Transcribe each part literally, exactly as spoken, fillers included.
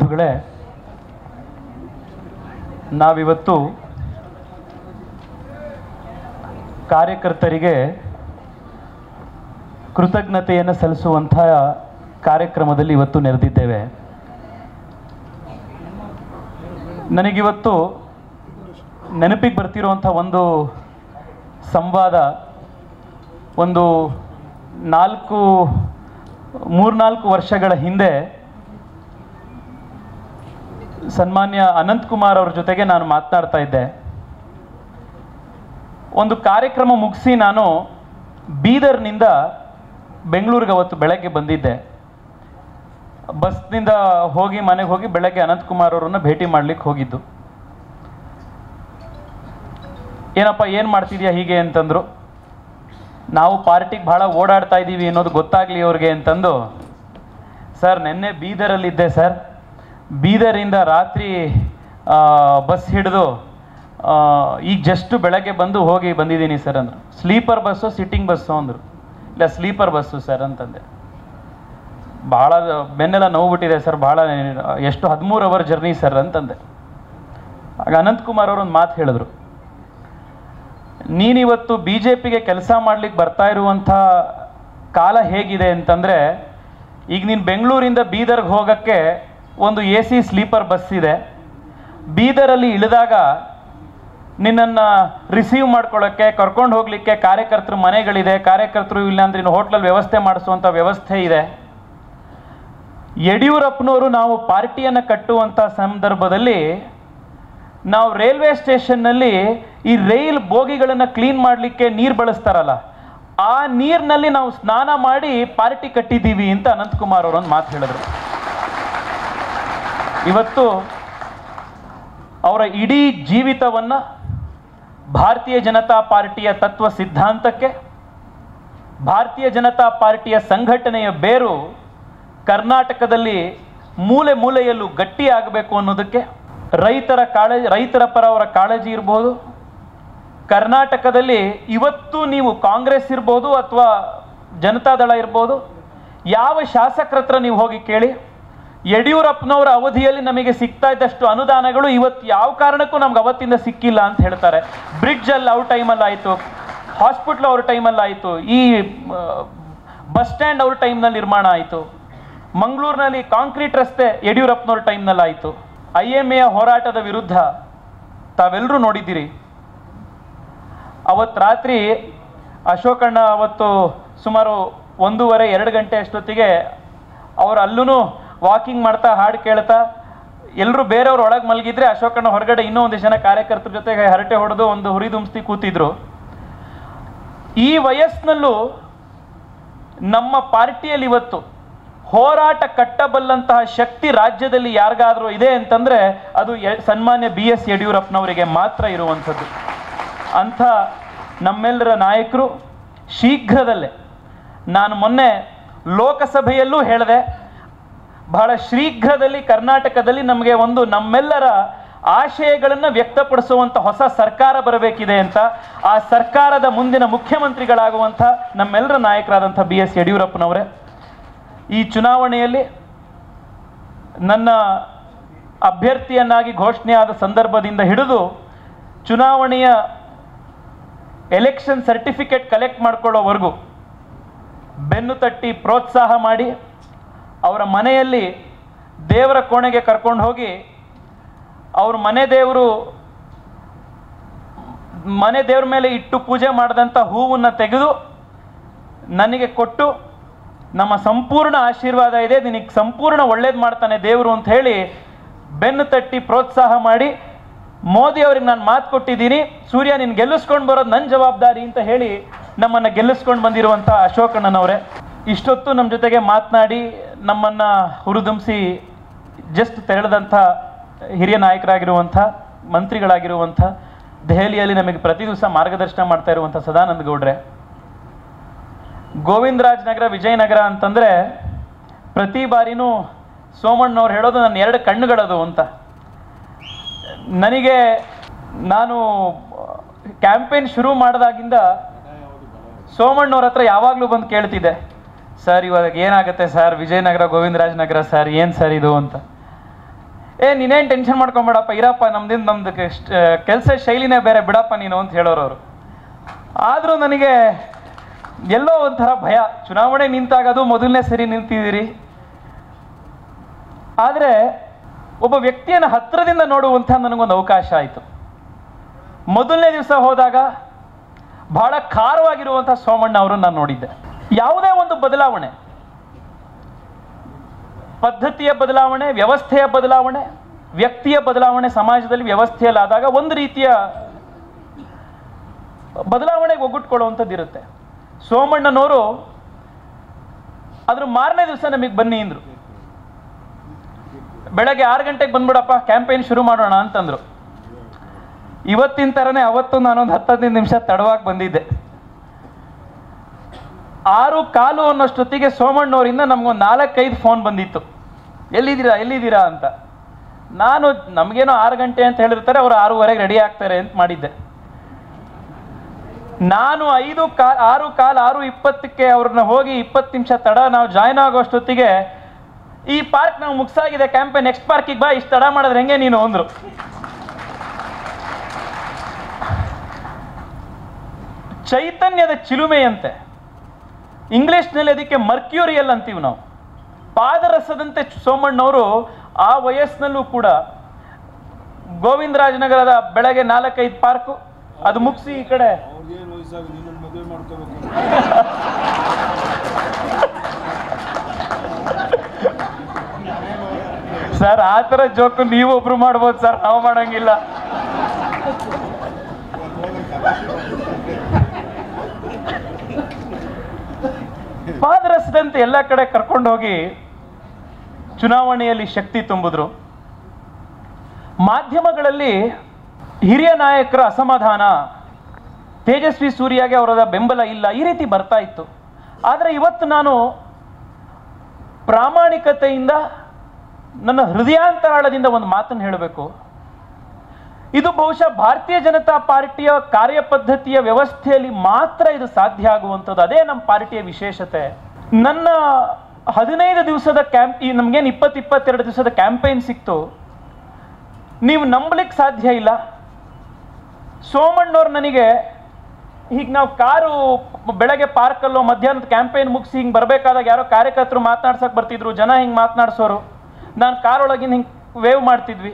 ಬಂಧುಗಳೇ, ನಾವಿವತ್ತು ಕಾರ್ಯಕರ್ತರಿಗೆ ಕೃತಜ್ಞತೆಯನ್ನು ಸಲ್ಲಿಸುವಂಥ ಕಾರ್ಯಕ್ರಮದಲ್ಲಿ ಇವತ್ತು ನೆರೆದಿದ್ದೇವೆ. ನನಗಿವತ್ತು ನೆನಪಿಗೆ ಬರ್ತಿರುವಂಥ ಒಂದು ಸಂವಾದ ಒಂದು ನಾಲ್ಕು ಮೂರ್ನಾಲ್ಕು ವರ್ಷಗಳ ಹಿಂದೆ ಸನ್ಮಾನ್ಯ ಅನಂತಕುಮಾರ್ ಅವ್ರ ಜೊತೆಗೆ ನಾನು ಮಾತನಾಡ್ತಾ ಇದ್ದೆ. ಒಂದು ಕಾರ್ಯಕ್ರಮ ಮುಗಿಸಿ ನಾನು ಬೀದರ್ನಿಂದ ಬೆಂಗಳೂರಿಗೆ ಅವತ್ತು ಬೆಳಗ್ಗೆ ಬಂದಿದ್ದೆ. ಬಸ್ನಿಂದ ಹೋಗಿ ಮನೆಗೆ ಹೋಗಿ ಬೆಳಗ್ಗೆ ಅನಂತಕುಮಾರ್ ಅವರನ್ನು ಭೇಟಿ ಮಾಡ್ಲಿಕ್ಕೆ ಹೋಗಿದ್ದು. ಏನಪ್ಪ ಏನು ಮಾಡ್ತಿದ್ಯಾ ಹೀಗೆ ಅಂತಂದರು. ನಾವು ಪಾರ್ಟಿಗೆ ಭಾಳ ಓಡಾಡ್ತಾ ಇದ್ದೀವಿ ಅನ್ನೋದು ಗೊತ್ತಾಗಲಿ ಅವ್ರಿಗೆ ಅಂತಂದು, ಸರ್ ನೆನ್ನೆ ಬೀದರಲ್ಲಿದ್ದೆ ಸರ್, ಬೀದರಿಂದ ರಾತ್ರಿ ಬಸ್ ಹಿಡಿದು ಈಗ ಜಸ್ಟ್ ಬೆಳಗ್ಗೆ ಬಂದು ಹೋಗಿ ಬಂದಿದ್ದೀನಿ ಸರ್ ಅಂದರು. ಸ್ಲೀಪರ್ ಬಸ್ಸು ಸಿಟ್ಟಿಂಗ್ ಬಸ್ಸು ಅಂದರು. ಇಲ್ಲ ಸ್ಲೀಪರ್ ಬಸ್ಸು ಸರ್ ಅಂತಂದೆ. ಭಾಳ ಬೆನ್ನೆಲ್ಲ ನೋವು ಬಿಟ್ಟಿದೆ ಸರ್, ಭಾಳ ಎಷ್ಟು ಹದಿಮೂರು ಅವರ್ ಜರ್ನಿ ಸರ್ ಅಂತಂದೆ. ಆಗ ಅನಂತಕುಮಾರ್ ಅವರು ಒಂದು ಮಾತು ಹೇಳಿದ್ರು, ನೀನಿವತ್ತು ಬಿ ಜೆ ಪಿಗೆ ಕೆಲಸ ಮಾಡ್ಲಿಕ್ಕೆ ಬರ್ತಾ ಇರುವಂಥ ಕಾಲ ಹೇಗಿದೆ ಅಂತಂದರೆ, ಈಗ ನೀನು ಬೆಂಗಳೂರಿಂದ ಬೀದರ್ಗೆ ಹೋಗೋಕ್ಕೆ ಒಂದು ಎ ಸಿ ಸ್ಲೀಪರ್ ಬಸ್ ಇದೆ. ಬೀದರಲ್ಲಿ ಇಳಿದಾಗ ನಿನ್ನನ್ನು ರಿಸೀವ್ ಮಾಡ್ಕೊಳ್ಳೋಕ್ಕೆ ಕರ್ಕೊಂಡು ಹೋಗಲಿಕ್ಕೆ ಕಾರ್ಯಕರ್ತರ ಮನೆಗಳಿದೆ, ಕಾರ್ಯಕರ್ತರು ಇಲ್ಲಾಂದ್ರೆ ಇನ್ನು ಹೋಟ್ಲಲ್ಲಿ ವ್ಯವಸ್ಥೆ ಮಾಡಿಸುವಂಥ ವ್ಯವಸ್ಥೆ ಇದೆ. ಯಡಿಯೂರಪ್ಪನವರು ನಾವು ಪಾರ್ಟಿಯನ್ನು ಕಟ್ಟುವಂಥ ಸಂದರ್ಭದಲ್ಲಿ ನಾವು ರೈಲ್ವೆ ಸ್ಟೇಷನ್ನಲ್ಲಿ ಈ ರೈಲ್ ಬೋಗಿಗಳನ್ನು ಕ್ಲೀನ್ ಮಾಡಲಿಕ್ಕೆ ನೀರು ಬಳಸ್ತಾರಲ್ಲ, ಆ ನೀರಿನಲ್ಲಿ ನಾವು ಸ್ನಾನ ಮಾಡಿ ಪಾರ್ಟಿ ಕಟ್ಟಿದ್ದೀವಿ ಅಂತ ಅನಂತಕುಮಾರ್ ಅವರೊಂದು ಮಾತು ಹೇಳಿದ್ರು. ಇವತ್ತು ಅವರ ಇಡೀ ಜೀವಿತವನ್ನು ಭಾರತೀಯ ಜನತಾ ಪಾರ್ಟಿಯ ತತ್ವ ಸಿದ್ಧಾಂತಕ್ಕೆ, ಭಾರತೀಯ ಜನತಾ ಪಾರ್ಟಿಯ ಸಂಘಟನೆಯ ಬೇರು ಕರ್ನಾಟಕದಲ್ಲಿ ಮೂಲೆ ಮೂಲೆಯಲ್ಲೂ ಗಟ್ಟಿಯಾಗಬೇಕು ಅನ್ನೋದಕ್ಕೆ, ರೈತರ ಕಾಳಜಿ, ರೈತರ ಪರ ಅವರ ಕಾಳಜಿ ಇರ್ಬೋದು. ಕರ್ನಾಟಕದಲ್ಲಿ ಇವತ್ತು ನೀವು ಕಾಂಗ್ರೆಸ್ ಇರ್ಬೋದು ಅಥವಾ ಜನತಾದಳ ಇರ್ಬೋದು, ಯಾವ ಶಾಸಕರ ಹತ್ರ ನೀವು ಹೋಗಿ ಕೇಳಿ, ಯಡಿಯೂರಪ್ಪನವರ ಅವಧಿಯಲ್ಲಿ ನಮಗೆ ಸಿಗ್ತಾ ಇದ್ದಷ್ಟು ಅನುದಾನಗಳು ಇವತ್ತು ಯಾವ ಕಾರಣಕ್ಕೂ ನಮ್ಗೆ ಅವತ್ತಿಂದ ಸಿಕ್ಕಿಲ್ಲ ಅಂತ ಹೇಳ್ತಾರೆ. ಬ್ರಿಡ್ಜಲ್ಲಿ ಅವ್ರ ಟೈಮಲ್ಲಿ ಆಯಿತು, ಹಾಸ್ಪಿಟ್ಲ್ ಅವ್ರ ಟೈಮಲ್ಲಿ ಆಯಿತು, ಈ ಬಸ್ ಸ್ಟ್ಯಾಂಡ್ ಅವ್ರ ಟೈಮ್ನಲ್ಲಿ ನಿರ್ಮಾಣ ಆಯಿತು, ಮಂಗಳೂರಿನಲ್ಲಿ ಕಾಂಕ್ರೀಟ್ ರಸ್ತೆ ಯಡಿಯೂರಪ್ಪನವ್ರ ಟೈಮ್ನಲ್ಲಿ ಆಯಿತು. ಐ ಎಮ್ ಎ ಹೋರಾಟದ ವಿರುದ್ಧ ತಾವೆಲ್ಲರೂ ನೋಡಿದ್ದೀರಿ. ಅವತ್ತು ರಾತ್ರಿ ಅಶೋಕಣ್ಣ ಅವತ್ತು ಸುಮಾರು ಒಂದೂವರೆ ಎರಡು ಗಂಟೆ ಅಷ್ಟೊತ್ತಿಗೆ ಅವರು ಅಲ್ಲೂ ವಾಕಿಂಗ್ ಮಾಡ್ತಾ ಹಾಡು ಕೇಳ್ತಾ, ಎಲ್ಲರೂ ಬೇರೆಯವ್ರು ಒಳಗೆ ಮಲಗಿದ್ರೆ ಅಶೋಕಣ್ಣ ಹೊರಗಡೆ ಇನ್ನೂ ಒಂದಿಷ್ಟು ಜನ ಕಾರ್ಯಕರ್ತರ ಜೊತೆಗೆ ಹರಟೆ ಹೊಡೆದು ಒಂದು ಹುರಿದುಂಬಿಸಿ ಕೂತಿದ್ರು. ಈ ವಯಸ್ಸಿನಲ್ಲೂ ನಮ್ಮ ಪಾರ್ಟಿಯಲ್ಲಿ ಇವತ್ತು ಹೋರಾಟ ಕಟ್ಟಬಲ್ಲಂತಹ ಶಕ್ತಿ ರಾಜ್ಯದಲ್ಲಿ ಯಾರಿಗಾದರೂ ಇದೆ ಅಂತಂದರೆ ಅದು ಸನ್ಮಾನ್ಯ ಬಿ ಎಸ್ ಯಡಿಯೂರಪ್ಪನವರಿಗೆ ಮಾತ್ರ ಇರುವಂಥದ್ದು. ಅಂಥ ನಮ್ಮೆಲ್ಲರ ನಾಯಕರು ಶೀಘ್ರದಲ್ಲೇ, ನಾನು ಮೊನ್ನೆ ಲೋಕಸಭೆಯಲ್ಲೂ ಹೇಳಿದೆ, ಬಹಳ ಶೀಘ್ರದಲ್ಲಿ ಕರ್ನಾಟಕದಲ್ಲಿ ನಮಗೆ ಒಂದು ನಮ್ಮೆಲ್ಲರ ಆಶಯಗಳನ್ನು ವ್ಯಕ್ತಪಡಿಸುವಂಥ ಹೊಸ ಸರ್ಕಾರ ಬರಬೇಕಿದೆ ಅಂತ. ಆ ಸರ್ಕಾರದ ಮುಂದಿನ ಮುಖ್ಯಮಂತ್ರಿಗಳಾಗುವಂಥ ನಮ್ಮೆಲ್ಲರ ನಾಯಕರಾದಂಥ ಬಿ ಎಸ್ ಯಡಿಯೂರಪ್ಪನವರೇ, ಈ ಚುನಾವಣೆಯಲ್ಲಿ ನನ್ನ ಅಭ್ಯರ್ಥಿಯನ್ನಾಗಿ ಘೋಷಣೆಯಾದ ಸಂದರ್ಭದಿಂದ ಹಿಡಿದು ಚುನಾವಣೆಯ ಎಲೆಕ್ಷನ್ ಸರ್ಟಿಫಿಕೇಟ್ ಕಲೆಕ್ಟ್ ಮಾಡ್ಕೊಳ್ಳೋವರೆಗೂ ಬೆನ್ನು ತಟ್ಟಿ ಪ್ರೋತ್ಸಾಹ ಮಾಡಿ, ಅವರ ಮನೆಯಲ್ಲಿ ದೇವರ ಕೋಣೆಗೆ ಕರ್ಕೊಂಡು ಹೋಗಿ ಅವ್ರ ಮನೆ ದೇವರು ಮನೆ ದೇವ್ರ ಮೇಲೆ ಇಟ್ಟು ಪೂಜೆ ಮಾಡಿದಂಥ ಹೂವನ್ನು ತೆಗೆದು ನನಗೆ ಕೊಟ್ಟು, ನಮ್ಮ ಸಂಪೂರ್ಣ ಆಶೀರ್ವಾದ ಇದೆ, ನಿನಗೆ ಸಂಪೂರ್ಣ ಒಳ್ಳೇದು ಮಾಡ್ತಾನೆ ದೇವರು ಅಂತ ಹೇಳಿ ಬೆನ್ನು ತಟ್ಟಿ ಪ್ರೋತ್ಸಾಹ ಮಾಡಿ, ಮೋದಿ ಅವ್ರಿಗೆ ನಾನು ಮಾತು ಕೊಟ್ಟಿದ್ದೀನಿ, ಸೂರ್ಯ ನೀನು ಗೆಲ್ಲಿಸ್ಕೊಂಡು ಬರೋದು ನನ್ನ ಜವಾಬ್ದಾರಿ ಅಂತ ಹೇಳಿ ನಮ್ಮನ್ನು ಗೆಲ್ಲಿಸ್ಕೊಂಡು ಬಂದಿರುವಂಥ ಅಶೋಕಣ್ಣನವರೇ, ಇಷ್ಟೊತ್ತು ನಮ್ಮ ಜೊತೆಗೆ ಮಾತನಾಡಿ ನಮ್ಮನ್ನು ಹುರಿದುಂಬಿಸಿ ಜಸ್ಟ್ ತೆರಳಿದಂಥ ಹಿರಿಯ ನಾಯಕರಾಗಿರುವಂಥ, ಮಂತ್ರಿಗಳಾಗಿರುವಂಥ, ದೆಹಲಿಯಲ್ಲಿ ನಮಗೆ ಪ್ರತಿ ದಿವಸ ಮಾರ್ಗದರ್ಶನ ಮಾಡ್ತಾ ಇರುವಂಥ ಸದಾನಂದ ಗೌಡ್ರೆ, ಗೋವಿಂದರಾಜ್ ನಗರ, ವಿಜಯನಗರ ಅಂತಂದರೆ ಪ್ರತಿ ಬಾರಿನೂ ಸೋಮಣ್ಣವ್ರು ಹೇಳೋದು ನನ್ನ ಎರಡು ಕಣ್ಣುಗಳದು ಅಂತ. ನನಗೆ ನಾನು ಕ್ಯಾಂಪೇನ್ ಶುರು ಮಾಡಿದಾಗಿಂದ ಸೋಮಣ್ಣವ್ರ ಹತ್ರ ಯಾವಾಗಲೂ ಬಂದು ಕೇಳ್ತಿದ್ದೆ, ಸರ್ ಇವಾಗ ಏನಾಗುತ್ತೆ ಸರ್ ವಿಜಯನಗರ ಗೋವಿಂದರಾಜ್ ನಗರ ಸರ್, ಏನು ಸರ್ ಇದು ಅಂತ. ಏ ನೀನೇನು ಟೆನ್ಷನ್ ಮಾಡ್ಕೊಂಬೇಡಪ್ಪ, ಇರಪ್ಪ, ನಮ್ದಿಂದ ನಮ್ದು ಕೆಲಸ ಶೈಲಿನೇ ಬೇರೆ, ಬಿಡಪ್ಪ ನೀನು ಅಂತ ಹೇಳೋರು ಅವರು. ಆದರೂ ನನಗೆ ಎಲ್ಲೋ ಒಂಥರ ಭಯ. ಚುನಾವಣೆ ನಿಂತಾಗದು ಮೊದಲನೇ ಸರಿ ನಿಂತಿದ್ದೀರಿ, ಆದರೆ ಒಬ್ಬ ವ್ಯಕ್ತಿಯನ್ನು ಹತ್ತಿರದಿಂದ ನೋಡುವಂಥ ನನಗೊಂದು ಅವಕಾಶ ಆಯಿತು. ಮೊದಲನೇ ದಿವಸ ಹೋದಾಗ ಬಹಳ ಖಾರವಾಗಿರುವಂಥ ಸೋಮಣ್ಣ ಅವರನ್ನು ನಾನು ನೋಡಿದ್ದೆ. ಯಾವುದೇ ಒಂದು ಬದಲಾವಣೆ, ಪದ್ಧತಿಯ ಬದಲಾವಣೆ, ವ್ಯವಸ್ಥೆಯ ಬದಲಾವಣೆ, ವ್ಯಕ್ತಿಯ ಬದಲಾವಣೆ ಸಮಾಜದಲ್ಲಿ ವ್ಯವಸ್ಥೆಯಲ್ಲಾದಾಗ ಒಂದು ರೀತಿಯ ಬದಲಾವಣೆಗೆ ಒಗ್ಗಟ್ಕೊಳ್ಳುವಂಥದ್ದು ಇರುತ್ತೆ. ಸೋಮಣ್ಣನವರು ಅದ್ರ ಮಾರನೇ ದಿವಸ ನಮಗೆ ಬನ್ನಿ ಅಂದರು. ಬೆಳಗ್ಗೆ ಆರು ಗಂಟೆಗೆ ಬಂದ್ಬಿಡಪ್ಪ, ಕ್ಯಾಂಪೇನ್ ಶುರು ಮಾಡೋಣ ಅಂತಂದರು. ಇವತ್ತಿನ ಥರನೇ ಅವತ್ತು ನಾನೊಂದು ಹತ್ತು ಹದಿನೈದು ನಿಮಿಷ ತಡವಾಗಿ ಬಂದಿದ್ದೆ. ಆರು ಕಾಲು ಅನ್ನೋಷ್ಟೊತ್ತಿಗೆ ಸೋಮಣ್ಣವರಿಂದ ನಮಗೊಂದು ನಾಲ್ಕೈದು ಫೋನ್ ಬಂದಿತ್ತು, ಎಲ್ಲಿದ್ದೀರಾ ಎಲ್ಲಿದ್ದೀರಾ ಅಂತ. ನಾನು ನಮಗೇನೋ ಆರು ಗಂಟೆ ಅಂತ ಹೇಳಿರ್ತಾರೆ, ಅವರು ಆರೂವರೆಗೆ ರೆಡಿ ಆಗ್ತಾರೆ ಅಂತ ಮಾಡಿದ್ದೆ. ನಾನು ಐದು ಕಾ ಆರು ಕಾಲು ಆರು ಇಪ್ಪತ್ತಕ್ಕೆ ಅವ್ರನ್ನ ಹೋಗಿ ಇಪ್ಪತ್ತು ನಿಮಿಷ ತಡ ನಾವು ಜಾಯ್ನ್ ಆಗೋಷ್ಟೊತ್ತಿಗೆ ಈ ಪಾರ್ಕ್ ನಾವು ಮುಗಿಸಾಗಿದೆ, ಕ್ಯಾಂಪೇನ್, ನೆಕ್ಸ್ಟ್ ಪಾರ್ಕಿಗೆ ಬಾ, ಇಷ್ಟು ತಡ ಮಾಡಿದ್ರೆ ಹೆಂಗೆ ನೀನು ಅಂದರು. ಚೈತನ್ಯದ ಚಿಲುಮೆಯಂತೆ, ಇಂಗ್ಲಿಷ್ನಲ್ಲಿ ಅದಕ್ಕೆ ಮರ್ಕ್ಯೂರಿಯಲ್ ಅಂತೀವಿ ನಾವು. ಪಾದರಸದಂತೆ ಸೋಮಣ್ಣವರು ಆ ವಯಸ್ಸಿನಲ್ಲೂ ಕೂಡ ಗೋವಿಂದರಾಜನಗರದ ಬೆಳಗ್ಗೆ ನಾಲ್ಕೈದು ಪಾರ್ಕು ಅದು ಮುಗಿಸಿ ಈ ಕಡೆ ಸರ್, ಆ ಥರ ಜೋಕು ನೀವೊಬ್ರು ಮಾಡ್ಬೋದು ಸರ್, ನಾವು ಮಾಡಂಗಿಲ್ಲ. ಪಾದರಸದಂತೆ ಎಲ್ಲ ಕಡೆ ಕರ್ಕೊಂಡು ಹೋಗಿ ಚುನಾವಣೆಯಲ್ಲಿ ಶಕ್ತಿ ತುಂಬಿದ್ರು. ಮಾಧ್ಯಮಗಳಲ್ಲಿ ಹಿರಿಯ ನಾಯಕರ ಅಸಮಾಧಾನ, ತೇಜಸ್ವಿ ಸೂರ್ಯಗೆ ಅವರ ಬೆಂಬಲ ಇಲ್ಲ, ಈ ರೀತಿ ಬರ್ತಾ ಇತ್ತು. ಆದರೆ ಇವತ್ತು ನಾನು ಪ್ರಾಮಾಣಿಕತೆಯಿಂದ ನನ್ನ ಹೃದಯಾಂತರಾಳದಿಂದ ಒಂದು ಮಾತನ್ನು ಹೇಳಬೇಕು. ಇದು ಬಹುಶಃ ಭಾರತೀಯ ಜನತಾ ಪಾರ್ಟಿಯ ಕಾರ್ಯಪದ್ಧತಿಯ ವ್ಯವಸ್ಥೆಯಲ್ಲಿ ಮಾತ್ರ ಇದು ಸಾಧ್ಯ ಆಗುವಂಥದ್ದು. ಅದೇ ನಮ್ಮ ಪಾರ್ಟಿಯ ವಿಶೇಷತೆ. ನನ್ನ ಹದಿನೈದು ದಿವಸದ ಕ್ಯಾಂಪ್, ಈ ನಮಗೇನು ಇಪ್ಪತ್ತು ಇಪ್ಪತ್ತೆರಡು ದಿವಸದ ಕ್ಯಾಂಪೇನ್ ಸಿಕ್ತು, ನೀವು ನಂಬಲಿಕ್ಕೆ ಸಾಧ್ಯ ಇಲ್ಲ. ಸೋಮಣ್ಣವ್ರು ನನಗೆ ಹೀಗೆ ನಾವು ಕಾರು ಬೆಳಗ್ಗೆ ಪಾರ್ಕಲ್ಲೋ ಮಧ್ಯಾಹ್ನದ ಕ್ಯಾಂಪೇನ್ ಮುಗಿಸಿ ಹಿಂಗೆ ಬರಬೇಕಾದಾಗ ಯಾರೋ ಕಾರ್ಯಕರ್ತರು ಮಾತನಾಡ್ಸಕ್ಕೆ ಬರ್ತಿದ್ರು, ಜನ ಹಿಂಗೆ ಮಾತನಾಡ್ಸೋರು, ನಾನು ಕಾರೊಳಗಿನ ಹಿಂಗೆ ವೇವ್ ಮಾಡ್ತಿದ್ವಿ.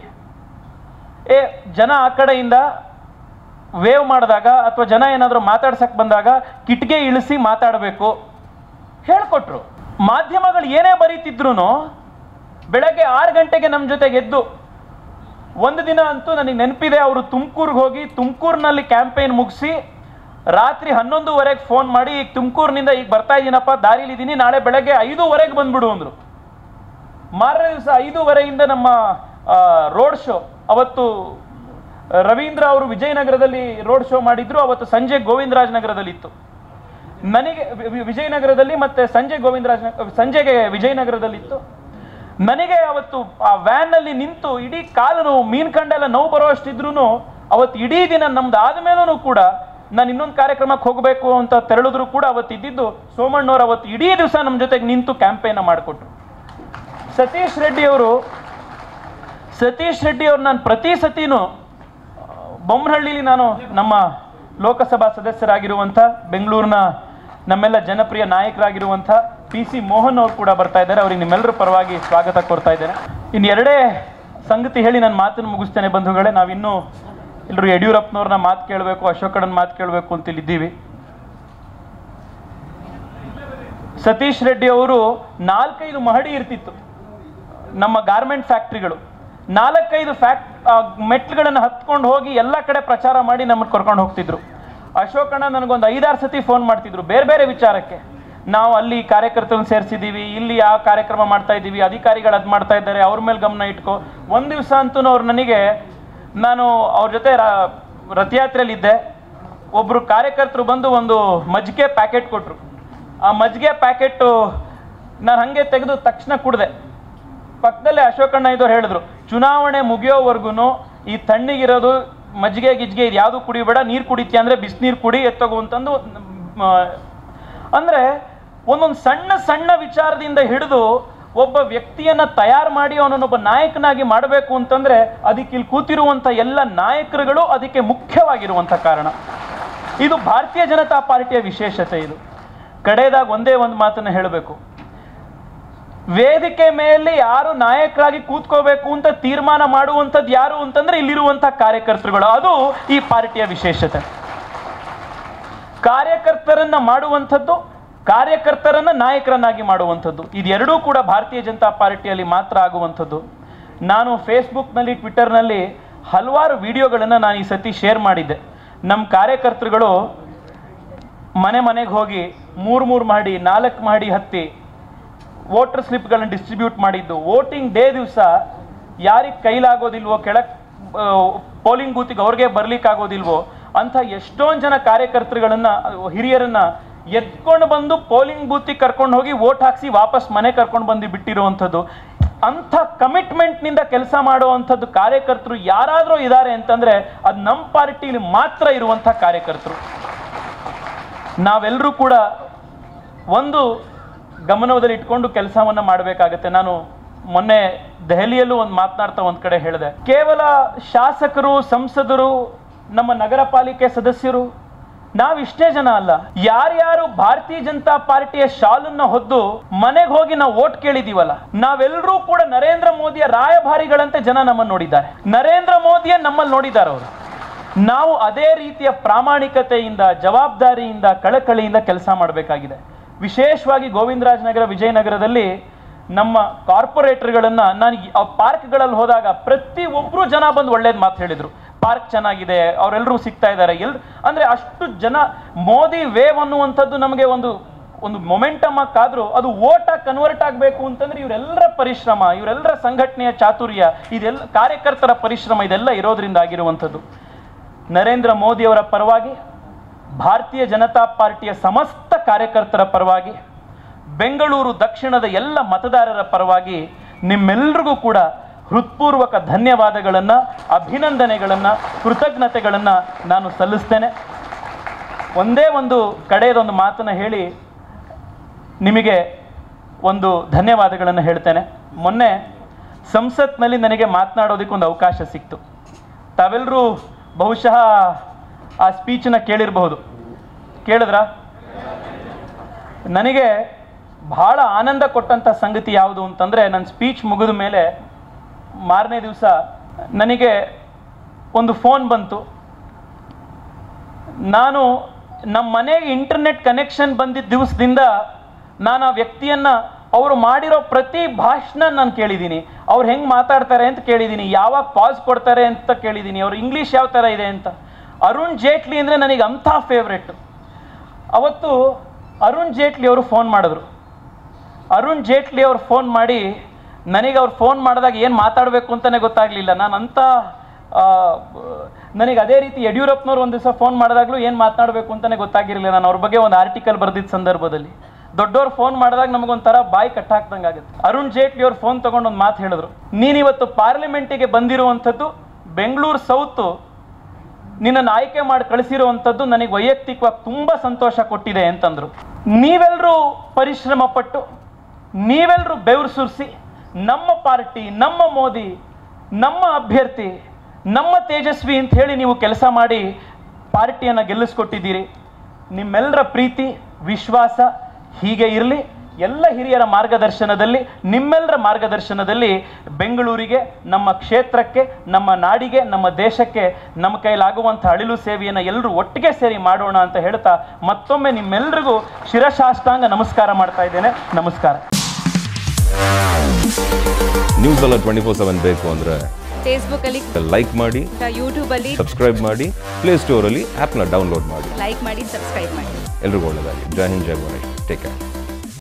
ಏ ಜನ ಆ ಕಡೆಯಿಂದ ವೇವ್ ಮಾಡಿದಾಗ ಅಥವಾ ಜನ ಏನಾದರೂ ಮಾತಾಡ್ಸಕ್ಕೆ ಬಂದಾಗ ಕಿಟಿಗೆ ಇಳಿಸಿ ಮಾತಾಡಬೇಕು ಹೇಳ್ಕೊಟ್ರು. ಮಾಧ್ಯಮಗಳು ಏನೇ ಬರೀತಿದ್ರು ಬೆಳಗ್ಗೆ ಆರು ಗಂಟೆಗೆ ನಮ್ಮ ಜೊತೆಗೆ ಎದ್ದು, ಒಂದು ದಿನ ಅಂತೂ ನನಗೆ ನೆನಪಿದೆ, ಅವರು ತುಮಕೂರಿಗೆ ಹೋಗಿ ತುಮಕೂರಿನಲ್ಲಿ ಕ್ಯಾಂಪೇನ್ ಮುಗಿಸಿ ರಾತ್ರಿ ಹನ್ನೊಂದುವರೆಗೆ ಫೋನ್ ಮಾಡಿ, ಈಗ ತುಮಕೂರಿನಿಂದ ಈಗ ಬರ್ತಾ ಇದ್ದೀನಪ್ಪ, ದಾರಿಲಿದ್ದೀನಿ, ನಾಳೆ ಬೆಳಗ್ಗೆ ಐದೂವರೆಗೆ ಬಂದ್ಬಿಡು ಅಂದರು. ಮಾರನೇ ದಿವಸ ಐದೂವರೆಯಿಂದ ನಮ್ಮ ರೋಡ್ ಶೋ, ಅವತ್ತು ರವೀಂದ್ರ ಅವರು ವಿಜಯನಗರದಲ್ಲಿ ರೋಡ್ ಶೋ ಮಾಡಿದ್ರು, ಅವತ್ತು ಸಂಜೆ ಗೋವಿಂದರಾಜನಗರದಲ್ಲಿ ಇತ್ತು. ನನಗೆ ವಿಜಯನಗರದಲ್ಲಿ ಮತ್ತೆ ಸಂಜೆ ಗೋವಿಂದರಾಜ ಸಂಜೆಗೆ ವಿಜಯನಗರದಲ್ಲಿ ಇತ್ತು. ನನಗೆ ಅವತ್ತು ಆ ವ್ಯಾನ್ನಲ್ಲಿ ನಿಂತು ಇಡೀ ಕಾಲು ನೋವು, ಮೀನ್ ಕಂಡೆಲ್ಲ ನೋವು ಬರೋ ಅಷ್ಟಿದ್ರು ಅವತ್ತು ಇಡೀ ದಿನ ನಮ್ದು ಆದಮೇಲೂ ಕೂಡ ನಾನು ಇನ್ನೊಂದು ಕಾರ್ಯಕ್ರಮಕ್ಕೆ ಹೋಗಬೇಕು ಅಂತ ತೆರಳಿದ್ರು ಕೂಡ ಅವತ್ತು ಇದ್ದಿದ್ದು ಸೋಮಣ್ಣವ್ರು ಅವತ್ತು ಇಡೀ ದಿವಸ ನಮ್ಮ ಜೊತೆಗೆ ನಿಂತು ಕ್ಯಾಂಪೇನ್ ಮಾಡಿಕೊಟ್ರು. ಸತೀಶ್ ರೆಡ್ಡಿ ಅವರು ಸತೀಶ್ ರೆಡ್ಡಿ ಅವ್ರು ನಾನು ಪ್ರತಿ ಸತಿನೂ ಬೊಮ್ಮನಹಳ್ಳಿಲಿ ನಾನು ನಮ್ಮ ಲೋಕಸಭಾ ಸದಸ್ಯರಾಗಿರುವಂಥ ಬೆಂಗಳೂರಿನ ನಮ್ಮೆಲ್ಲ ಜನಪ್ರಿಯ ನಾಯಕರಾಗಿರುವಂಥ ಪಿ ಸಿ ಮೋಹನ್ ಅವರು ಕೂಡ ಬರ್ತಾ ಇದ್ದಾರೆ. ಅವ್ರಿಗೆ ನಿಮ್ಮೆಲ್ಲರ ಪರವಾಗಿ ಸ್ವಾಗತ ಕೊಡ್ತಾ ಇದ್ದೇನೆ. ಇನ್ನು ಎರಡೇ ಸಂಗತಿ ಹೇಳಿ ನನ್ನ ಮಾತನ್ನು ಮುಗಿಸ್ತೇನೆ ಬಂಧುಗಳೇ. ನಾವಿನ್ನೂ ಎಲ್ಲರೂ ಯಡಿಯೂರಪ್ಪನವ್ರನ್ನ ಮಾತು ಕೇಳಬೇಕು, ಅಶೋಕಣ್ಣನ ಮಾತು ಕೇಳಬೇಕು ಅಂತ ಇಲ್ಲಿದ್ದೀವಿ. ಸತೀಶ್ ರೆಡ್ಡಿ ಅವರು ನಾಲ್ಕೈದು ಮಹಡಿ ಇರ್ತಿತ್ತು ನಮ್ಮ ಗಾರ್ಮೆಂಟ್ ಫ್ಯಾಕ್ಟ್ರಿಗಳು. ನಾಲ್ಕೈದು ಫ್ಯಾಕ್ಟ್ ಮೆಟ್ಲುಗಳನ್ನು ಹತ್ಕೊಂಡು ಹೋಗಿ ಎಲ್ಲ ಕಡೆ ಪ್ರಚಾರ ಮಾಡಿ ನಮ್ಮನ್ನು ಕರ್ಕೊಂಡು ಹೋಗ್ತಿದ್ರು. ಅಶೋಕಣ್ಣ ನನಗೊಂದು ಐದಾರು ಸತಿ ಫೋನ್ ಮಾಡ್ತಿದ್ರು ಬೇರೆ ಬೇರೆ ವಿಚಾರಕ್ಕೆ. ನಾವು ಅಲ್ಲಿ ಕಾರ್ಯಕರ್ತರನ್ನು ಸೇರಿಸಿದ್ದೀವಿ, ಇಲ್ಲಿ ಯಾವ ಕಾರ್ಯಕ್ರಮ ಮಾಡ್ತಾ ಇದ್ದೀವಿ, ಅಧಿಕಾರಿಗಳು ಅದು ಮಾಡ್ತಾ ಇದ್ದಾರೆ, ಅವ್ರ ಮೇಲೆ ಗಮನ ಇಟ್ಕೋ. ಒಂದು ದಿವಸ ಅಂತೂ ಅವ್ರು ನನಗೆ, ನಾನು ಅವ್ರ ಜೊತೆ ರಥಯಾತ್ರೆಯಲ್ಲಿದ್ದೆ, ಒಬ್ಬರು ಕಾರ್ಯಕರ್ತರು ಬಂದು ಒಂದು ಮಜ್ಜಿಗೆ ಪ್ಯಾಕೆಟ್ ಕೊಟ್ಟರು. ಆ ಮಜ್ಜಿಗೆ ಪ್ಯಾಕೆಟು ನಾನು ಹಾಗೆ ತೆಗೆದು ತಕ್ಷಣ ಕುಡಿದೆ. ಪಕ್ಕದಲ್ಲೇ ಅಶೋಕಣ್ಣ ಇದ್ದವ್ರು ಹೇಳಿದ್ರು, ಚುನಾವಣೆ ಮುಗಿಯೋವರೆಗೂ ಈ ತಣ್ಣಿಗಿರೋದು ಮಜ್ಜಿಗೆ ಗಿಜ್ಜಿಗೆ ಇದು ಯಾವುದು ಕುಡಿಬೇಡ, ನೀರು ಕುಡಿತೀಯ ಅಂದರೆ ಬಿಸಿನೀರು ಕುಡಿ ಎತ್ತಗು ಅಂತಂದು. ಅಂದರೆ ಒಂದೊಂದು ಸಣ್ಣ ಸಣ್ಣ ವಿಚಾರದಿಂದ ಹಿಡಿದು ಒಬ್ಬ ವ್ಯಕ್ತಿಯನ್ನ ತಯಾರು ಮಾಡಿ ಅವನನ್ನೊಬ್ಬ ನಾಯಕನಾಗಿ ಮಾಡಬೇಕು ಅಂತಂದ್ರೆ ಅದಕ್ಕೆ ಇಲ್ಲಿ ಕೂತಿರುವಂಥ ಎಲ್ಲ ನಾಯಕರುಗಳು ಅದಕ್ಕೆ ಮುಖ್ಯವಾಗಿರುವಂಥ ಕಾರಣ. ಇದು ಭಾರತೀಯ ಜನತಾ ಪಾರ್ಟಿಯ ವಿಶೇಷತೆ. ಇದು ಕಡೆಯದಾಗ ಒಂದೇ ಒಂದು ಮಾತನ್ನು ಹೇಳಬೇಕು, ವೇದಿಕೆ ಮೇಲೆ ಯಾರು ನಾಯಕರಾಗಿ ಕೂತ್ಕೋಬೇಕು ಅಂತ ತೀರ್ಮಾನ ಮಾಡುವಂಥದ್ದು ಯಾರು ಅಂತಂದ್ರೆ ಇಲ್ಲಿರುವಂಥ ಕಾರ್ಯಕರ್ತರುಗಳು. ಅದು ಈ ಪಾರ್ಟಿಯ ವಿಶೇಷತೆ. ಕಾರ್ಯಕರ್ತರನ್ನ ಮಾಡುವಂಥದ್ದು, ಕಾರ್ಯಕರ್ತರನ್ನ ನಾಯಕರನ್ನಾಗಿ ಮಾಡುವಂಥದ್ದು, ಇದೆರಡೂ ಕೂಡ ಭಾರತೀಯ ಜನತಾ ಪಾರ್ಟಿಯಲ್ಲಿ ಮಾತ್ರ ಆಗುವಂಥದ್ದು. ನಾನು ಫೇಸ್ಬುಕ್ನಲ್ಲಿ, ಟ್ವಿಟರ್ನಲ್ಲಿ ಹಲವಾರು ವಿಡಿಯೋಗಳನ್ನು ನಾನು ಈ ಸತಿ ಶೇರ್ ಮಾಡಿದ್ದೆ. ನಮ್ಮ ಕಾರ್ಯಕರ್ತರುಗಳು ಮನೆ ಮನೆಗೆ ಹೋಗಿ ಮೂರು ಮೂರು ಮಾಡಿ ನಾಲ್ಕು ಮಾಡಿ ಹತ್ತಿ ವೋಟರ್ ಸ್ಲಿಪ್ಗಳನ್ನು ಡಿಸ್ಟ್ರಿಬ್ಯೂಟ್ ಮಾಡಿದ್ದು. ವೋಟಿಂಗ್ ಡೇ ದಿವಸ ಯಾರಿಗೆ ಕೈಲಾಗೋದಿಲ್ವೋ, ಕೆಳಗೆ ಪೋಲಿಂಗ್ ಬೂತಿಗೆ ಅವ್ರಿಗೆ ಬರ್ಲಿಕ್ಕಾಗೋದಿಲ್ವೋ ಅಂಥ ಎಷ್ಟೊಂದು ಜನ ಕಾರ್ಯಕರ್ತರುಗಳನ್ನ, ಹಿರಿಯರನ್ನ ಎತ್ಕೊಂಡು ಬಂದು ಪೋಲಿಂಗ್ ಬೂತಿಗೆ ಕರ್ಕೊಂಡು ಹೋಗಿ ವೋಟ್ ಹಾಕಿಸಿ ವಾಪಸ್ ಮನೆ ಕರ್ಕೊಂಡು ಬಂದು ಬಿಟ್ಟಿರುವಂಥದ್ದು. ಅಂಥ ಕಮಿಟ್ಮೆಂಟ್ನಿಂದ ಕೆಲಸ ಮಾಡುವಂಥದ್ದು ಕಾರ್ಯಕರ್ತರು ಯಾರಾದರೂ ಇದ್ದಾರೆ ಅಂತಂದ್ರೆ ಅದು ನಮ್ಮ ಪಾರ್ಟಿಲಿ ಮಾತ್ರ ಇರುವಂಥ ಕಾರ್ಯಕರ್ತರು. ನಾವೆಲ್ಲರೂ ಕೂಡ ಒಂದು ಗಮನದಲ್ಲಿ ಇಟ್ಕೊಂಡು ಕೆಲಸವನ್ನ ಮಾಡಬೇಕಾಗತ್ತೆ. ನಾನು ಮೊನ್ನೆ ದೆಹಲಿಯಲ್ಲೂ ಒಂದು ಮಾತನಾಡ್ತಾ ಒಂದ್ ಕಡೆ ಹೇಳಿದೆ, ಕೇವಲ ಶಾಸಕರು, ಸಂಸದರು, ನಮ್ಮ ನಗರ ಪಾಲಿಕೆ ಸದಸ್ಯರು ನಾವಿಷ್ಟೇ ಜನ ಅಲ್ಲ. ಯಾರ್ಯಾರು ಭಾರತೀಯ ಜನತಾ ಪಾರ್ಟಿಯ ಶಾಲನ್ನ ಹೊದ್ದು ಮನೆಗೆ ಹೋಗಿ ನಾವು ವೋಟ್ ಕೇಳಿದೀವಲ್ಲ, ನಾವೆಲ್ಲರೂ ಕೂಡ ನರೇಂದ್ರ ಮೋದಿಯ ರಾಯಭಾರಿಗಳಂತೆ ಜನ ನಮ್ಮನ್ನು ನೋಡಿದ್ದಾರೆ. ನರೇಂದ್ರ ಮೋದಿಯ ನಮ್ಮಲ್ಲಿ ನೋಡಿದ್ದಾರೆ ಅವರು. ನಾವು ಅದೇ ರೀತಿಯ ಪ್ರಾಮಾಣಿಕತೆಯಿಂದ, ಜವಾಬ್ದಾರಿಯಿಂದ, ಕಳಕಳಿಯಿಂದ ಕೆಲಸ ಮಾಡಬೇಕಾಗಿದೆ. ವಿಶೇಷವಾಗಿ ಗೋವಿಂದರಾಜನಗರ, ವಿಜಯನಗರದಲ್ಲಿ ನಮ್ಮ ಕಾರ್ಪೊರೇಟರ್ಗಳನ್ನ ನಾನು ಪಾರ್ಕ್ಗಳಲ್ಲಿ ಹೋದಾಗ ಪ್ರತಿ ಒಬ್ರು ಜನ ಬಂದು ಒಳ್ಳೇದು ಮಾತು ಹೇಳಿದ್ರು. ಪಾರ್ಕ್ ಚೆನ್ನಾಗಿದೆ, ಅವರೆಲ್ಲರೂ ಸಿಗ್ತಾ ಇದ್ದಾರೆ, ಎಲ್ ಅಂದ್ರೆ ಅಷ್ಟು ಜನ. ಮೋದಿ ವೇವ್ ಅನ್ನುವಂಥದ್ದು ನಮಗೆ ಒಂದು ಒಂದು ಮೊಮೆಂಟಮ್ ಆದ್ರೂ ಅದು ಓಟ್ ಆಗಿ ಕನ್ವರ್ಟ್ ಆಗಬೇಕು ಅಂತಂದ್ರೆ ಇವರೆಲ್ಲರ ಪರಿಶ್ರಮ, ಇವರೆಲ್ಲರ ಸಂಘಟನೆಯ ಚಾತುರ್ಯ, ಇದೆಲ್ಲ ಕಾರ್ಯಕರ್ತರ ಪರಿಶ್ರಮ, ಇದೆಲ್ಲ ಇರೋದ್ರಿಂದ ಆಗಿರುವಂಥದ್ದು. ನರೇಂದ್ರ ಮೋದಿಯವರ ಪರವಾಗಿ, ಭಾರತೀಯ ಜನತಾ ಪಾರ್ಟಿಯ ಸಮಸ್ತ ಕಾರ್ಯಕರ್ತರ ಪರವಾಗಿ, ಬೆಂಗಳೂರು ದಕ್ಷಿಣದ ಎಲ್ಲ ಮತದಾರರ ಪರವಾಗಿ ನಿಮ್ಮೆಲ್ಲರಿಗೂ ಕೂಡ ಹೃತ್ಪೂರ್ವಕ ಧನ್ಯವಾದಗಳನ್ನು, ಅಭಿನಂದನೆಗಳನ್ನು, ಕೃತಜ್ಞತೆಗಳನ್ನು ನಾನು ಸಲ್ಲಿಸ್ತೇನೆ. ಒಂದೇ ಒಂದು ಕಡೆಯದೊಂದು ಮಾತನ್ನು ಹೇಳಿ ನಿಮಗೆ ಒಂದು ಧನ್ಯವಾದಗಳನ್ನು ಹೇಳ್ತೇನೆ. ಮೊನ್ನೆ ಸಂಸತ್ನಲ್ಲಿ ನನಗೆ ಮಾತನಾಡೋದಕ್ಕೊಂದು ಅವಕಾಶ ಸಿಕ್ತು. ತಾವೆಲ್ಲರೂ ಬಹುಶಃ ಆ ಸ್ಪೀಚನ್ನ ಕೇಳಿರಬಹುದು. ಕೇಳಿದ್ರ? ನನಗೆ ಬಹಳ ಆನಂದ ಕೊಟ್ಟಂಥ ಸಂಗತಿ ಯಾವುದು ಅಂತಂದರೆ, ನನ್ನ ಸ್ಪೀಚ್ ಮುಗಿದ ಮೇಲೆ ಮಾರನೇ ದಿವಸ ನನಗೆ ಒಂದು ಫೋನ್ ಬಂತು. ನಾನು ನಮ್ಮ ಮನೆಗೆ ಇಂಟರ್ನೆಟ್ ಕನೆಕ್ಷನ್ ಬಂದಿದ್ದ ದಿವಸದಿಂದ ನಾನು ಆ ವ್ಯಕ್ತಿಯನ್ನು, ಅವರು ಮಾಡಿರೋ ಪ್ರತಿ ಭಾಷಣ ನಾನು ಕೇಳಿದ್ದೀನಿ. ಅವ್ರು ಹೆಂಗೆ ಮಾತಾಡ್ತಾರೆ ಅಂತ ಕೇಳಿದ್ದೀನಿ, ಯಾವಾಗ ಪಾಸ್ ಕೊಡ್ತಾರೆ ಅಂತ ಕೇಳಿದ್ದೀನಿ, ಅವ್ರು ಇಂಗ್ಲೀಷ್ ಯಾವ ಥರ ಇದೆ ಅಂತ. ಅರುಣ್ ಜೇಟ್ಲಿ ಅಂದರೆ ನನಗೆ ಅಂಥ ಫೇವ್ರೆಟ್. ಅವತ್ತು ಅರುಣ್ ಜೇಟ್ಲಿ ಅವರು ಫೋನ್ ಮಾಡಿದ್ರು. ಅರುಣ್ ಜೇಟ್ಲಿ ಅವ್ರು ಫೋನ್ ಮಾಡಿ ನನಗೆ ಅವ್ರು ಫೋನ್ ಮಾಡಿದಾಗ ಏನು ಮಾತಾಡಬೇಕು ಅಂತಲೇ ಗೊತ್ತಾಗಲಿಲ್ಲ. ನಾನು ಅಂಥ ನನಗೆ ಅದೇ ರೀತಿ ಯಡಿಯೂರಪ್ಪನವ್ರು ಒಂದು ದಿವಸ ಫೋನ್ ಮಾಡಿದಾಗಲೂ ಏನು ಮಾತನಾಡಬೇಕು ಅಂತಲೇ ಗೊತ್ತಾಗಿರಲಿಲ್ಲ. ನಾನು ಅವ್ರ ಬಗ್ಗೆ ಒಂದು ಆರ್ಟಿಕಲ್ ಬರೆದಿದ್ದ ಸಂದರ್ಭದಲ್ಲಿ ದೊಡ್ಡವ್ರು ಫೋನ್ ಮಾಡಿದಾಗ ನಮಗೊಂಥರ ಬಾಯಿ ಕಟ್ಟಾಕ್ದಂಗೆ ಆಗುತ್ತೆ. ಅರುಣ್ ಜೇಟ್ಲಿ ಅವ್ರು ಫೋನ್ ತೊಗೊಂಡು ಒಂದು ಮಾತು ಹೇಳಿದ್ರು, ನೀನಿವತ್ತು ಪಾರ್ಲಿಮೆಂಟಿಗೆ ಬಂದಿರುವಂಥದ್ದು ಬೆಂಗಳೂರು ಸೌತು ನಿನ್ನನ್ನು ಆಯ್ಕೆ ಮಾಡಿ ಕಳಿಸಿರುವಂಥದ್ದು ನನಗೆ ವೈಯಕ್ತಿಕವಾಗಿ ತುಂಬ ಸಂತೋಷ ಕೊಟ್ಟಿದೆ ಅಂತಂದರು. ನೀವೆಲ್ಲರೂ ಪರಿಶ್ರಮ ಪಟ್ಟು, ನೀವೆಲ್ಲರೂ ಬೆವರು ಸುರಿಸಿ ನಮ್ಮ ಪಾರ್ಟಿ, ನಮ್ಮ ಮೋದಿ, ನಮ್ಮ ಅಭ್ಯರ್ಥಿ, ನಮ್ಮ ತೇಜಸ್ವಿ ಅಂತ ಹೇಳಿ ನೀವು ಕೆಲಸ ಮಾಡಿ ಪಾರ್ಟಿಯನ್ನು ಗೆಲ್ಲಿಸ್ಕೊಟ್ಟಿದ್ದೀರಿ. ನಿಮ್ಮೆಲ್ಲರ ಪ್ರೀತಿ, ವಿಶ್ವಾಸ ಹೀಗೆ ಇರಲಿ. ಎಲ್ಲ ಹಿರಿಯರ ಮಾರ್ಗದರ್ಶನದಲ್ಲಿ, ನಿಮ್ಮೆಲ್ಲರ ಮಾರ್ಗದರ್ಶನದಲ್ಲಿ ಬೆಂಗಳೂರಿಗೆ, ನಮ್ಮ ಕ್ಷೇತ್ರಕ್ಕೆ, ನಮ್ಮ ನಾಡಿಗೆ, ನಮ್ಮ ದೇಶಕ್ಕೆ ನಮ್ಮ ಕೈಲಾಗುವಂಥ ಅಳಿಲು ಸೇವೆಯನ್ನು ಎಲ್ಲರೂ ಒಟ್ಟಿಗೆ ಸೇರಿ ಮಾಡೋಣ ಅಂತ ಹೇಳ್ತಾ ಮತ್ತೊಮ್ಮೆ ನಿಮ್ಮೆಲ್ಲರಿಗೂ ಶಿರಶಾಷ್ಟಾಂಗ ನಮಸ್ಕಾರ ಮಾಡ್ತಾ ಇದ್ದೇನೆ. ನಮಸ್ಕಾರ. ನ್ಯೂಸ್ ಅಲ್ಲ ಟ್ವೆಂಟಿ ಫೋರ್ ಸೆವೆನ್ ಬೇಕು ಅಂದರೆ ಫೇಸ್ಬುಕ್ ಅಲ್ಲಿ ಲೈಕ್ ಮಾಡಿ, ಯೂಟ್ಯೂಬ್ ಅಲ್ಲಿ ಸಬ್ಸ್ಕ್ರೈಬ್ ಮಾಡಿ, ಪ್ಲೇ ಸ್ಟೋರ್ ಅಲ್ಲಿ ಆ್ಯಪ್ನ ಡೌನ್ಲೋಡ್ ಮಾಡಿ. ಲೈಕ್ ಮಾಡಿ, ಸಬ್ಸ್ಕ್ರೈಬ್ ಮಾಡಿ. ಎಲ್ರಿಗೂ ಒಳ್ಳೆಯದಾಗಿ. ಜೈ ಹಿಂದ್, ಜೈ ಗಣೇಶ್. Take care.